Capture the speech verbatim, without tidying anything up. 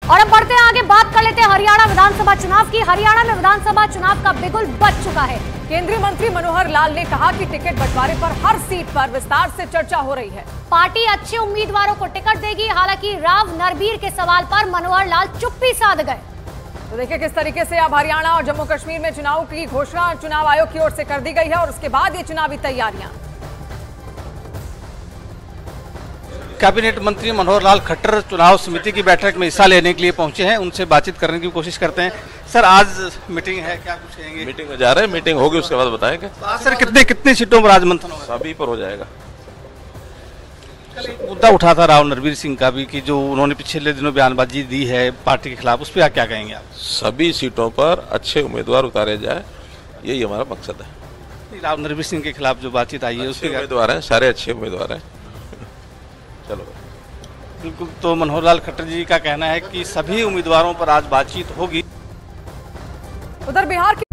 और अब बढ़ते हैं आगे, बात कर लेते हैं हरियाणा विधानसभा चुनाव की। हरियाणा में विधानसभा चुनाव का बिगुल बज चुका है। केंद्रीय मंत्री मनोहर लाल ने कहा कि टिकट बंटवारे पर हर सीट पर विस्तार से चर्चा हो रही है। पार्टी अच्छे उम्मीदवारों को टिकट देगी। हालांकि राव नरबीर के सवाल पर मनोहर लाल चुप्पी साध गए। तो देखिए किस तरीके से अब हरियाणा और जम्मू कश्मीर में चुनाव की घोषणा चुनाव आयोग की ओर से कर दी गई है और उसके बाद ये चुनावी तैयारियां। कैबिनेट मंत्री मनोहर लाल खट्टर चुनाव समिति की बैठक में हिस्सा लेने के लिए पहुंचे हैं। उनसे बातचीत करने की कोशिश करते हैं। सर, आज मीटिंग है, क्या कुछ कहेंगे? मीटिंग में जा रहे हैं, मीटिंग होगी उसके बाद बताएंगे। तो सर, कितने कितनी सीटों पर आज मंथन होगा? सभी पर हो जाएगा। मुद्दा उठा था राव नरबीर सिंह का भी कि जो उन्होंने पिछले दिनों बयानबाजी दी है पार्टी के खिलाफ, उस पर आप क्या कहेंगे? आप सभी सीटों पर अच्छे उम्मीदवार उतारे जाए, यही हमारा मकसद है। राव नरबीर सिंह के खिलाफ जो बातचीत आई है उसके उम्मीदवार हैं, सारे अच्छे उम्मीदवार हैं। चलो बिल्कुल। तो मनोहर लाल खट्टर जी का कहना है कि सभी उम्मीदवारों पर आज बातचीत होगी। उधर बिहार